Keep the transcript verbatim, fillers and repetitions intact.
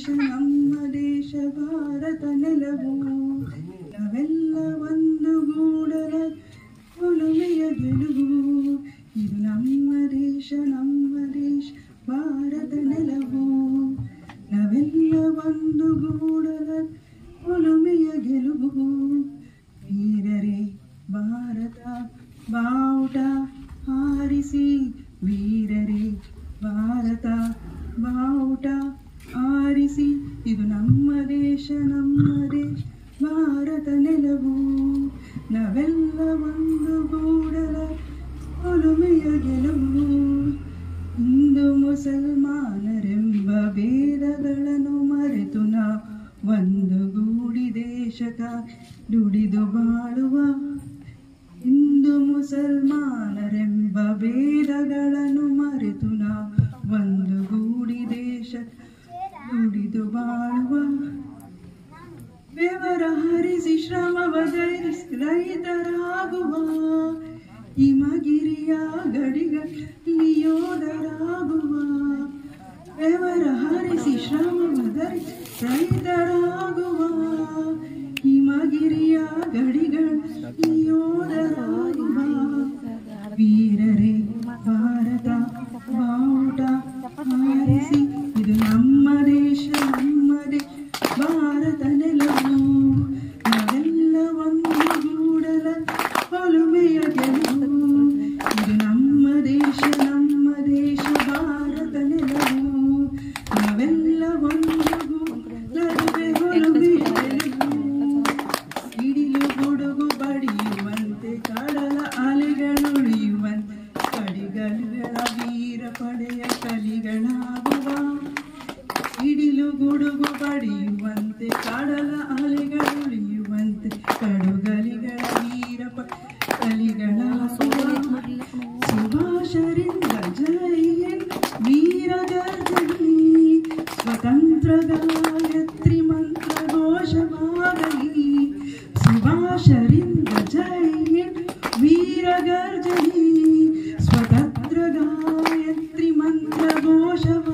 ನಮ್ಮ ದೇಶ ಭಾರತ ನೆಲವು ನಾವೆಲ್ಲ ಒಂದು ಗೂಡಲ ಒಲುಮೆಯ ಗೆಲುವು ಇದು ನಮ್ಮ ದೇಶ ನಮ್ಮ ದೇಶ ಭಾರತ ನೆಲವು ನಾವೆಲ್ಲ ಒಂದು ಗೂಡಲ ಒಲುಮೆಯ ಗೆಲುವು ವೀರರೇ ಭಾರತ ಬಾವುಟ ಹಾರಿಸಿ ವೀರರೇ ಭಾರತ ಬಾವುಟ ಆರಿಸಿ ಇದು ನಮ್ಮ ದೇಶ ನಮ್ಮ ದೇಶ ಭಾರತ ನೆಲವು ನಾವೆಲ್ಲ ಒಂದು ಗೂಡಲ ಒಲುಮೆಯ ಗೆಲುವು ಹಿಂದೂ ಮುಸಲ್ಮಾನರೆಂಬ ಭೇದಗಳನ್ನು ಮರೆತು ನಾವು ಒಂದು ಗೂಡಿ ದೇಶಕ್ಕಾಗಿ ದುಡಿದು ಬಾಳುವ ಹಿಂದೂ ಮುಸಲ್ಮಾನರೆಂಬ ಭೇದಗಳನ್ನು ಮರೆತು ನಾವು ಒಂದು ಗೂಡಿ ದೇಶ ದುಡಿದು ಬಾಳುವ ಬೆವರ ಹರಿಸಿ ಶ್ರಮವಧರಿಸಿ ರೈತರಾಗುವ ಹಿಮಗಿರಿಯ ಗಡಿಗಳಲ್ಲಿ ಯೋಧರಾಗುವ ಬೆವರ ಹರಿಸಿ ಶ್ರಮವಧರಿಸಿ ರೈತರಾಗುವ ಹಿಮಗಿರಿಯ ಗಡಿಗಳಲ್ಲಿ ಯೋಧರಾಗುವ ವೀರರೇ ಭಾರತ ಬಾವುಟ ಹಾರಿಸಿ ಇದು ನಮ್ಮ ದೇಶ ನಮ್ಮ ದೇಶ ಭಾರತ ನೆಲವು ನಾವೆಲ್ಲ ಒಂದು ಗೂಡಲ ಒಲುಮೆಯ ಗೆಲುವು ಇದು ನಮ್ಮ ದೇಶ ನಮ್ಮ ದೇಶ ಭಾರತ ನೆಲವು ನಾವೆಲ್ಲ ಒಂದು ಗೂಡಲ ಒಲುಮೆಯ ಗೆಲುವು ಸಿಡಿಲು ಗುಡುಗು ಬಡಿಯುವಂತೆ ಕಡಲ ಅಲೆಗಳುಳಿಯುವಂತೆ ಕಡಿಗಳ ವೀರ ಪಡೆಯ ಕಲಿಗಳಾಗುವ ಸಿಡಿಲು ಗುಡುಗು ಬಡಿಯುವಂತೆ ಕಡಲ ಅಲೆಗಳುಳಿಯುವಂತೆ ಕಡುಗಲಿಗಳ ವೀರ ಕಲಿಗಳಾಗುವ ಸುಭಾಷರಿಂದ ಜಯ ವೀರ ಗರ್ಜನಿ ಸ್ವತಂತ್ರ ಗಾಯತ್ರಿ ಮಂತ್ರ ಘೋಷವಾಗಲಿ ಸುಭಾಷರಿಂದ ಜಯ ವೀರ ಗರ್ಜನಿ ಸ್ವತಂತ್ರ ಗಾಯತ್ರಿ ಮಂತ್ರ ಘೋಷ